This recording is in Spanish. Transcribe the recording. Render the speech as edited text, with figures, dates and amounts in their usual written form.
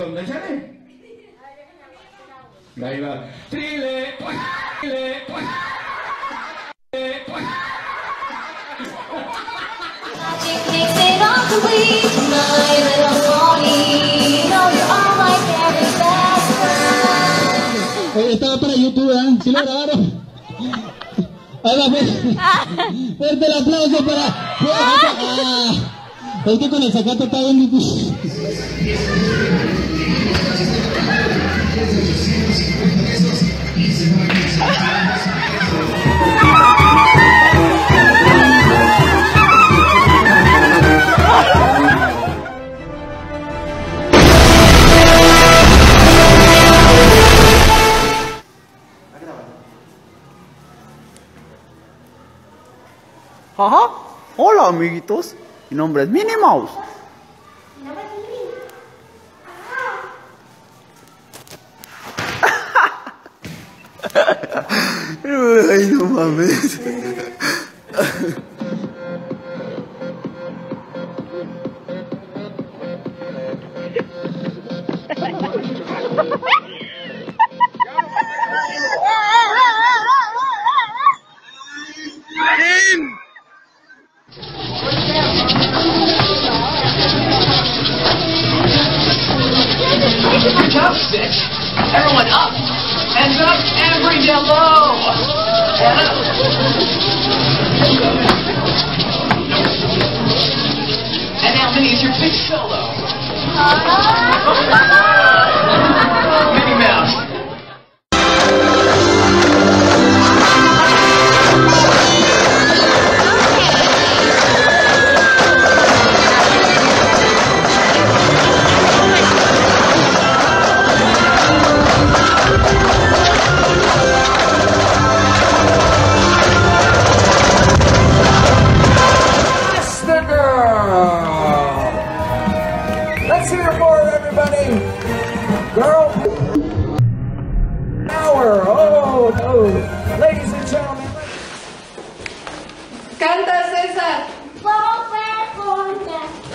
¿Dónde sale? Ahí va. Trile, trile, estaba para YouTube, ¿eh? ¿Sí lo grabaron? Ahí va, fuerte el aplauso para... es que con el sacato está bien difícil. Ajá. Hola, amiguitos. Mi nombre es Minnie Mouse. Ay, no mames. Good job, Stitch. Everyone up. Hands up and bring down low. And up. And now Minnie's your big solo. Minnie Mouse. Let's hear more, everybody. Girl power. Oh, no. Ladies and gentlemen. Canta, César. Pobre